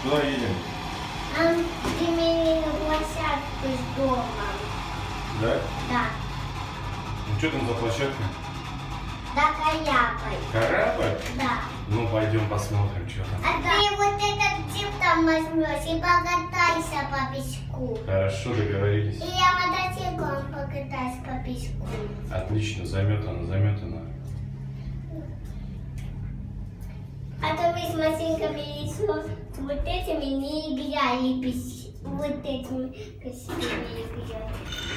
Куда едем? Земельную площадку с домом. Да? Да. Ну что там за площадка? Да, корабль. Корабль? Да. Ну пойдем посмотрим, что там. А ты вот этот джип там возьмешь и покатайся по песку. Хорошо, договорились. И я мотоциклом покатаюсь по песку. Отлично, заметано, заметано. А то мы с Масеньками и с вот этими не играли, вот этими красивыми играли.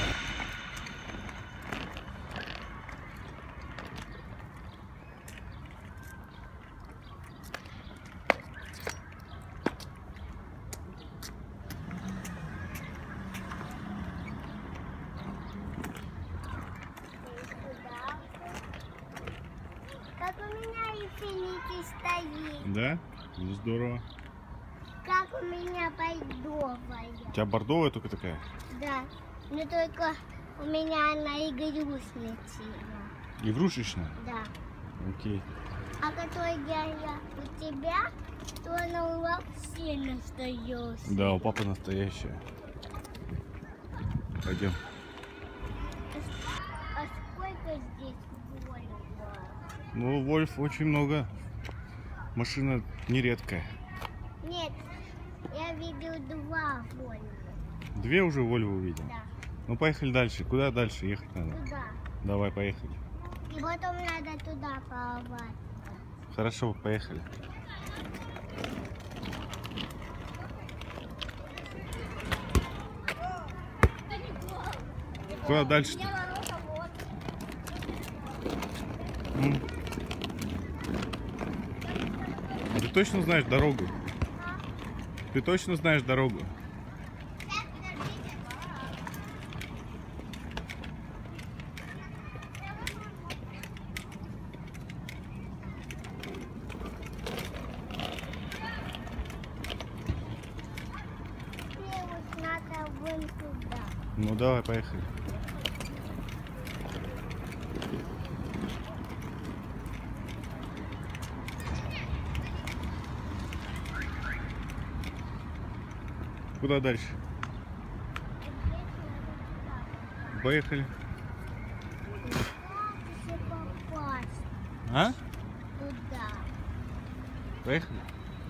Как у меня инфинити стоит. Да? Ну здорово. Как у меня бордовая. У тебя бордовая только такая? Да. Но только у меня она игрушечная. Игрушечная? Да. Окей. А которая у тебя, то она вообще настоящая. Да, у папы настоящая. Пойдем. А сколько здесь Вольва? Ну, Вольф очень много. Машина нередкая. Нет, я видел 2 Вольва. 2 уже Вольвы увидел? Да. Ну, поехали дальше. Куда дальше ехать надо? Туда. Давай, поехали. И потом надо туда плавать. Хорошо, поехали. Куда дальше-то? А ты точно знаешь дорогу? Ты точно знаешь дорогу? Мне вот надо вон туда. Ну давай, поехали. Куда дальше? Поехали. Еще попасть А? туда. Поехали.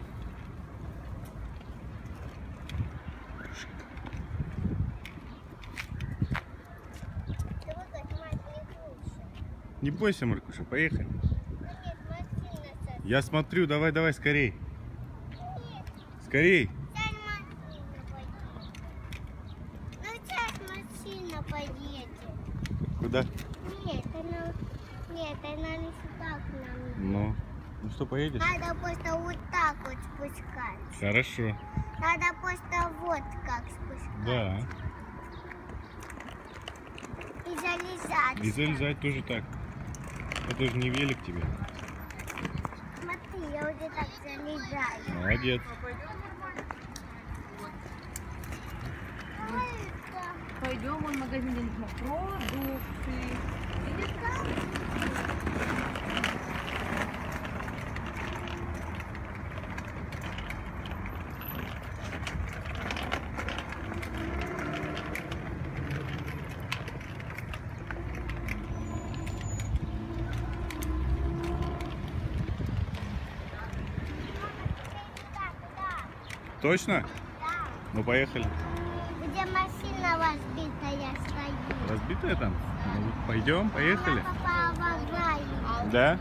Ты вот так, мать, не кушай. Не бойся, Маркуша, поехали. Нет, машина сейчас. Я смотрю, давай, давай, скорей. Нет, Скорей. сейчас машина поедет. Ну, сейчас машина поедет. Куда? Нет, она не сюда к нам. Ну что, поедешь? Надо просто вот так вот спускаться. Хорошо. Надо просто вот как спускаться. Да. И залезать. И залезать тоже так. Это же не велик тебе. Смотри, я уже так залезаю. Молодец. Пойдем в магазин, где нужно продукты. Видишь, как? Точно? Да. Ну поехали. Где машина разбитая стоит. Разбитая там? Ну, пойдем, поехали. Она попала в аварию. Да?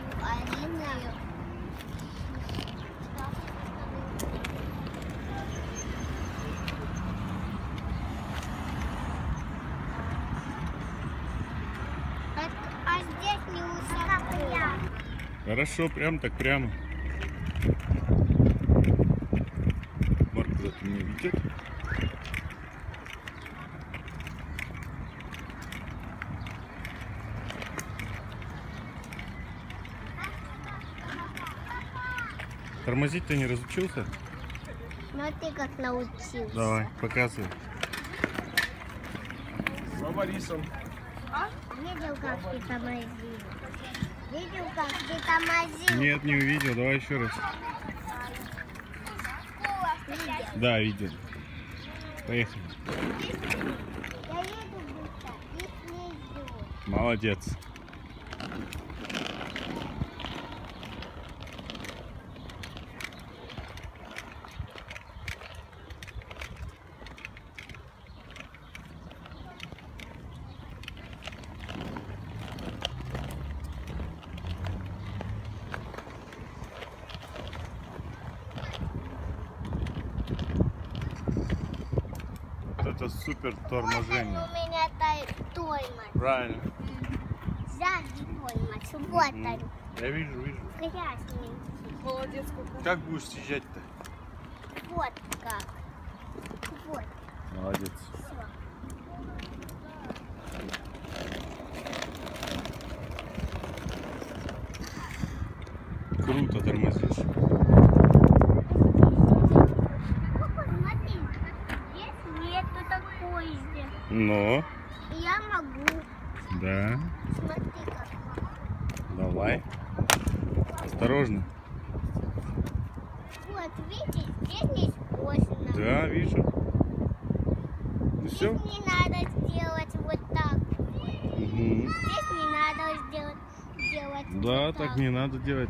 А здесь не ушла. Хорошо, прям так прямо. Марк куда-то меня видит. Тормозить ты не разучился? Ну ты как научился. Давай, показывай. За Борисом. Видел, как ты тормозил? Видел, как ты тормозил? Нет, не увидел. Давай еще раз. Да, видел. Поехали. Я еду быстро и слежу. Молодец. Это супер торможение. Вот он у меня тормоз. Правильно. Сзади тормоз. Вот он. Я вижу, вижу. Красный. Молодец, сколько. Как будешь съезжать-то? Вот как. Вот. Молодец. Все. Круто тормозишь. Смотри, здесь нету такой же. Но, Я могу. да. Смотри, как. Давай. Осторожно. Вот, видите, здесь не скошено. Да, вижу. Ну Здесь все. не надо сделать вот так. Угу. Здесь не надо делать Да, вот так не надо делать.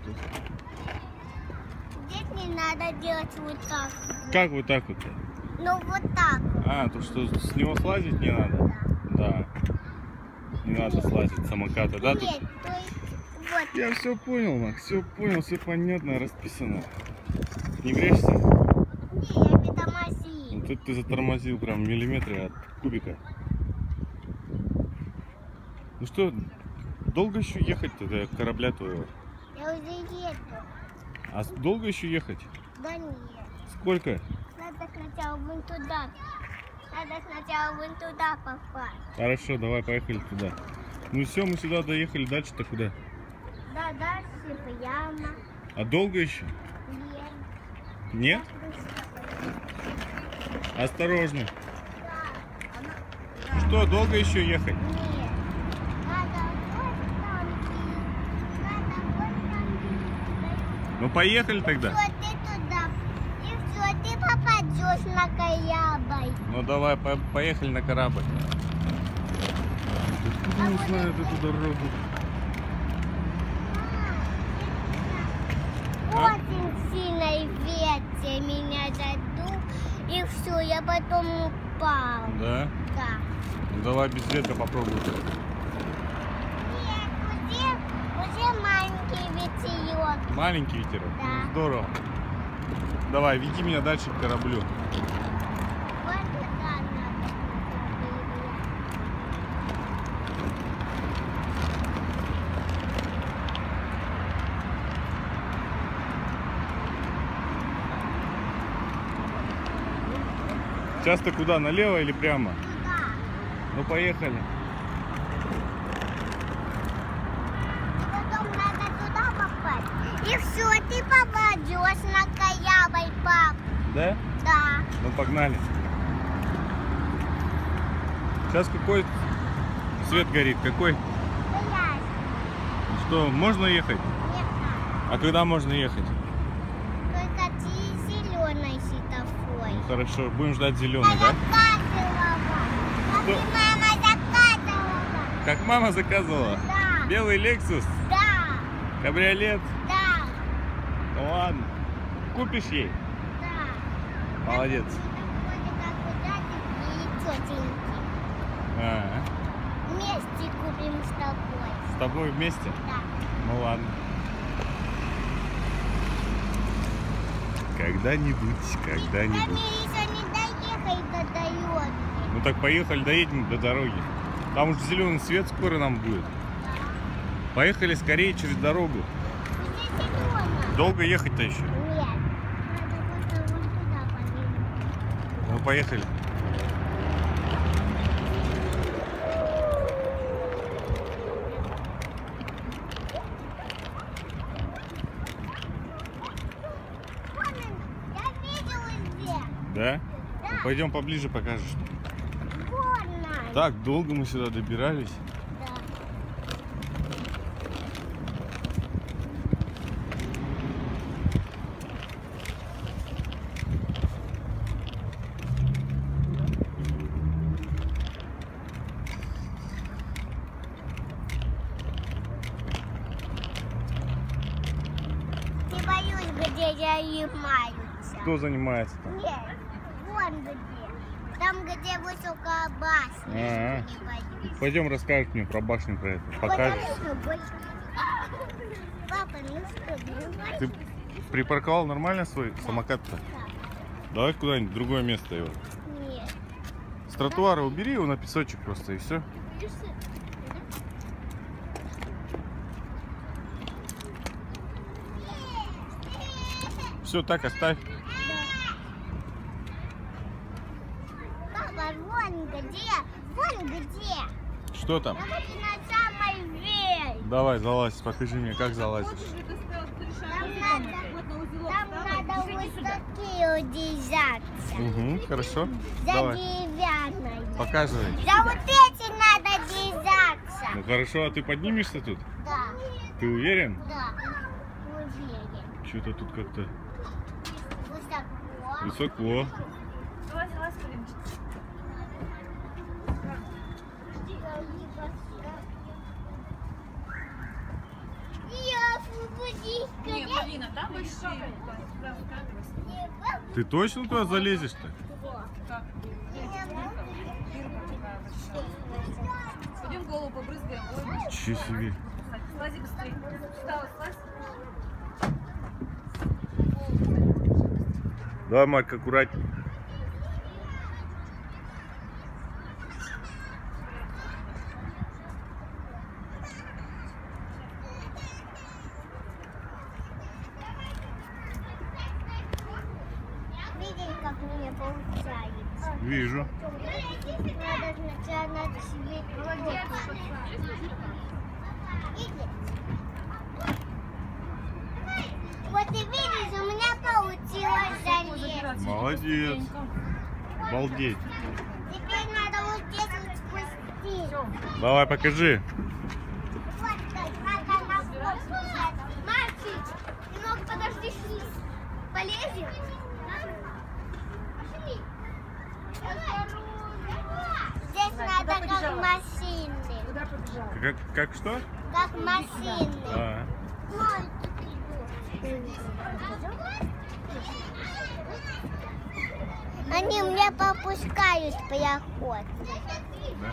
Здесь не надо делать вот так. Как вот так вот? Ну вот так. А, то что с него слазить не надо? Да. Не надо слазить с самоката, да? Нет, Тут... то есть вот. Я все понял, Макс, все понял, все понятно, расписано. Не грешься? Не, я притормозил. Ну, тут ты затормозил прям в миллиметре от кубика. Ну что, долго еще ехать-то до корабля твоего? Я уже еду. А долго еще ехать? Да нет. Сколько? Надо сначала вон туда. Надо сначала вон туда попасть. Хорошо, давай, поехали туда. Ну все, мы сюда доехали, дальше-то куда? Да, дальше прямо. А долго еще? Вверх. Нет? Осторожно. Что, долго еще ехать? Нет. Надо вот там идти. Надо вот там идти. Ну поехали тогда. Все, ты туда. И все, ты попадешь на корабль. Ну давай, поехали на корабль. Откуда он знает эту дорогу? А? Очень сильный ветер меня задул. И все, я потом упал. Да? Да. Ну давай без ветра попробуй. Нет, уже маленький ветерок. Маленький ветерок? Да. Ну, здорово. Давай, веди меня дальше к кораблю. Вот туда надо. Сейчас ты куда, налево или прямо? Туда. Ну поехали. И потом надо туда попасть. И все, ты попадешь на корабль, пап. Да? Да. Ну погнали. Сейчас какой свет горит? Какой? Блядь. Что, можно ехать? Нет, А когда можно ехать? только ты зеленый светофор. Хорошо, будем ждать зеленый, да? Как и мама заказывала. Как мама заказывала? Да. Белый Lexus, Да. кабриолет. Да. Ну ладно. Купишь ей? Да. Молодец. А, Вместе купим с тобой. с тобой вместе? Да. Ну ладно. Когда-нибудь, когда-нибудь. Еще не доехай до дороги. Ну так поехали, доедем до дороги. Там уже зеленый свет скоро нам будет. Поехали скорее через дорогу. Где зеленый? Долго ехать-то еще? Нет. Надо просто вон туда повернуть. Ну поехали. Вон он. Я видела здесь. Да? Ну, пойдем поближе покажешь. Вон он. Так, долго мы сюда добирались. Да. где занимаются. Кто занимается там? Нет, вон где. Там, где высокая башня. А-а. если не боюсь. Пойдем расскажешь мне про башню, про это. Покажешь. Папа, ну что, Ты припарковал нормально свой самокат-то? Давай куда-нибудь в другое место его. Нет. С тротуара убери его на песочек просто и все. Все, так оставь. Папа, вон где? Вон где? Что там? Давай на самой верх. Давай, залазь, покажи мне, как залазишь. Там надо высокие удержаться. Угу, хорошо. За Давай, деревянной. показывай. За вот эти надо держаться. Ну хорошо, а ты поднимешься тут? Да, Ты уверен? да. Уверен. Что-то тут как-то Высоко. высоко. Залазь, Полиночка. Я освободись, Не, Полина, там большие. Ты точно туда залезешь-то? Пойдем голову побрызгаем. Ой, Че себе. слази быстрее. Встала, слазь. Давай, Марк, аккуратней. Видишь, как у меня получается. Вижу. Надо сначала себе. Видишь? Вот и видишь, у меня получилось залезть. Молодец. Обалдеть. Теперь надо вот здесь вот спустить. Давай, покажи. Вот так, надо на воздух. Мальчик, немного подожди, полезем. Пошли. Здесь надо как машины. Куда побежала? Как что? Как машины. А, Они мне попускают проход. да?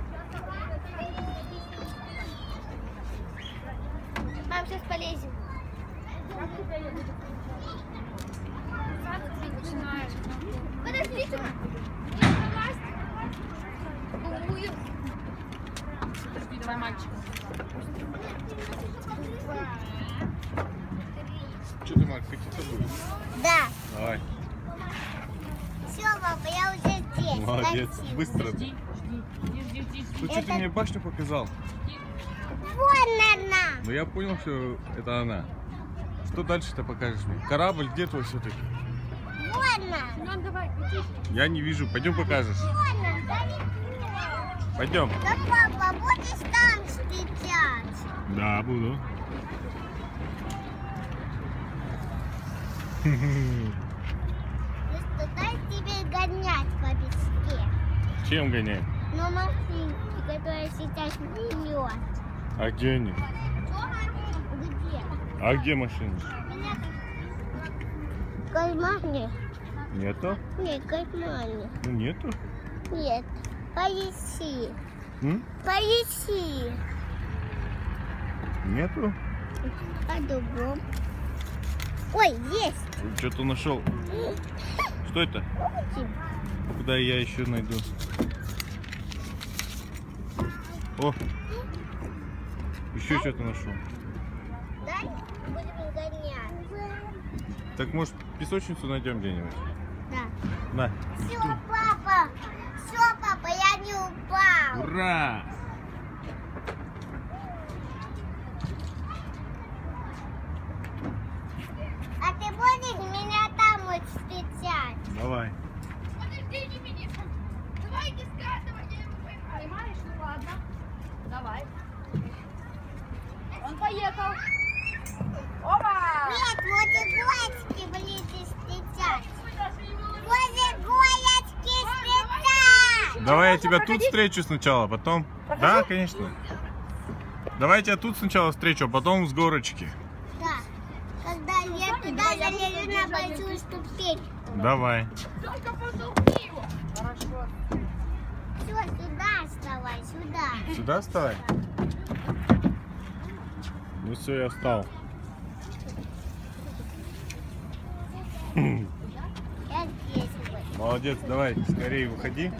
Мам, сейчас полезем. Подождите. Подожди, давай мальчик. Что ты, Марк, какие-то будешь? Да. Давай. Все, папа, я уже здесь. Молодец. Спасибо. Быстро. Жди. Ну что ты мне башню показал? Вон она. Ну я понял, что это она. Что дальше-то покажешь мне? Корабль где твой все-таки? Вон она. Ну, давай, иди. Я не вижу. Пойдем покажешь. Вон она. Пойдем. Да, папа, будешь там встречать? Да, буду. Ну что, дай тебе гонять по песке. Чем гоняем? Но машинки, которая сейчас бьет. А где они? Где? А где машины? В кармане? Нету? Нет, в кармане. Ну нету. Нет. Поищи. М? Поищи. Нету? По-другому. Ой, есть. Что-то нашел. Что это? Куда я еще найду? О! Еще что-то нашел. Дай будем гонять. Так может песочницу найдем где-нибудь? Да. На. Все, папа. Все, папа, я не упал. Ура! А ты будешь меня там вот встречать? Давай. Подождите меня. Давайте скатывайте. Понимаешь? Ну ладно. Давай. Он поехал. Опа! Нет, вот и голочки будете встречать. Возле голочки встречать. Давай я тебя тут встречу сначала, потом... Да, конечно. Давай я тебя тут сначала встречу, а потом с горочки. Да. Когда я туда залезу на большую ступень. Давай. Только потолкни его. Хорошо. Все, сюда вставай, сюда. Сюда вставай? Ну все, я встал. Я здесь вот. Молодец, давай, скорее выходи.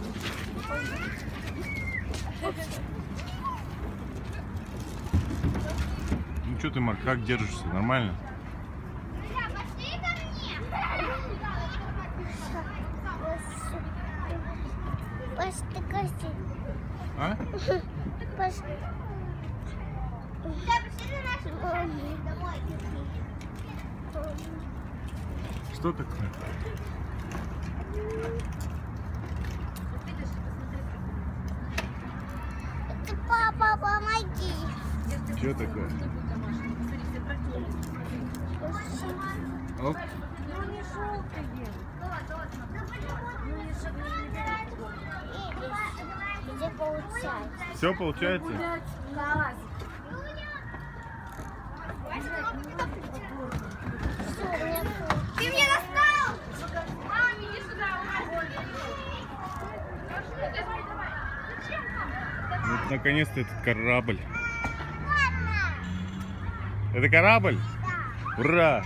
Ну что ты, Марк, как держишься? Нормально? Пошли ко мне. Пошли, Костя. А? Пошли. Да, пошли на нашу домой. Что такое? Это папа, помоги. Что такое? Оп. Где получается? Все получается? Ты мне достал! Мам, иди сюда, давай, давай. Зачем нам? Вот наконец-то этот корабль. Это корабль? Ура!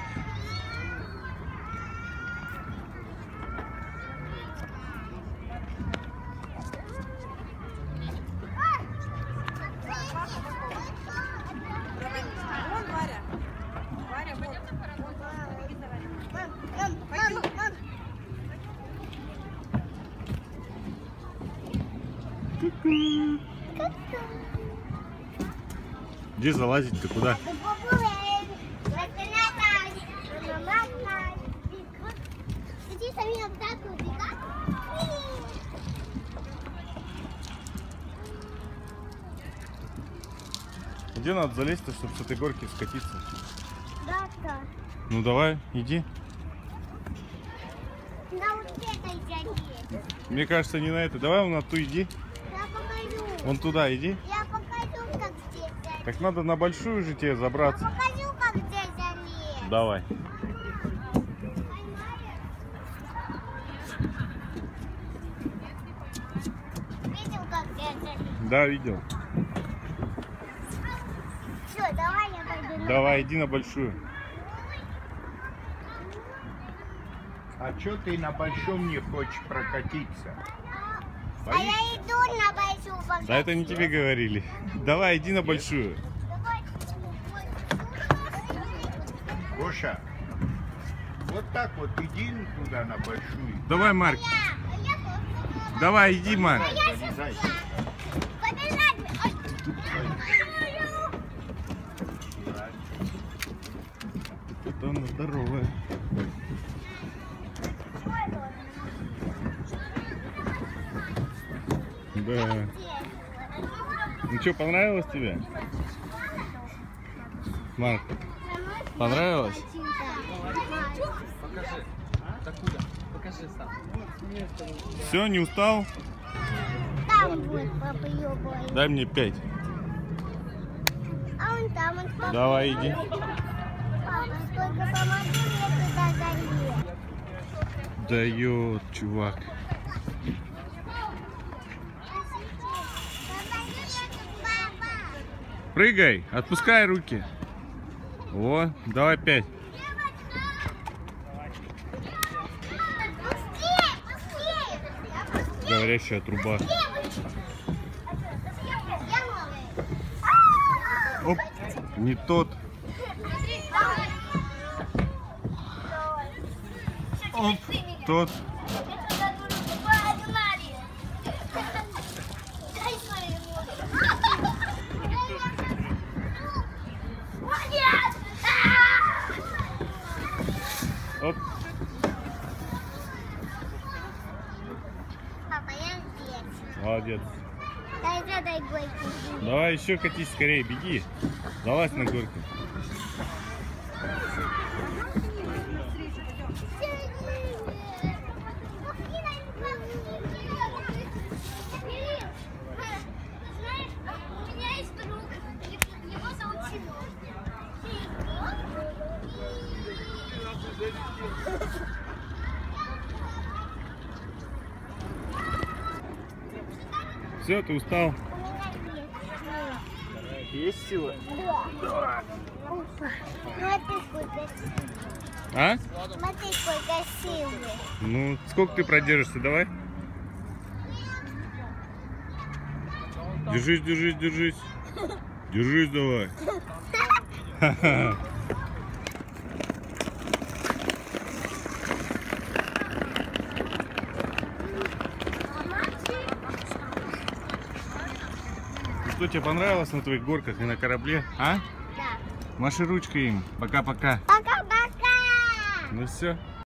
Вон Варя. Варя, вот. Мам. Где залазить-то? Куда? Где надо залезть-то, чтобы с этой горки скатиться? Да. Ну давай, иди. На вот этой залез. Мне кажется, не на это. Давай вон на ту иди. Я покажу. Вон туда иди. Я покажу, как здесь залез. Так надо на большую же тебе Я забраться. покажу, как здесь залез. Давай. Видел, как здесь залез? Да, видел. Все, давай я пойду. Давай, иди на большую. А чё ты на большом не хочешь прокатиться? А я иду на большую покатиться. Да это не тебе говорили. Давай, иди на большую. Давай. Гоша, вот так вот иди туда на большую. Давай, Марк. Давай, иди, Марк. Залезай. Побежать. Вот она здоровая. Да. Ну что, понравилось тебе? Марк, понравилось? Все, не устал? Там будет папа ёбаный. Дай мне 5. А он там, он папа. Давай, иди. Папа, только помоги мне туда залезть. Дает, чувак. Папа. Прыгай, отпускай руки. О, давай 5. Быстрее. Говорящая труба. Оп, не тот. Оп, тот. Оп. Папа, я здесь. Молодец. Дай за дай горьку. Давай еще катись скорее, беги. Залазь на горку. Все, ты устал? У меня есть сила. Есть сила? Да. Смотри, сколько силы. А? Смотри, сколько силы. Ну, сколько ты продержишься, давай? Держись, держись, держись. Держись давай. Что тебе понравилось на твоих горках и на корабле? А? Да. Маши ручкой им. Пока-пока. Пока-пока. Ну все.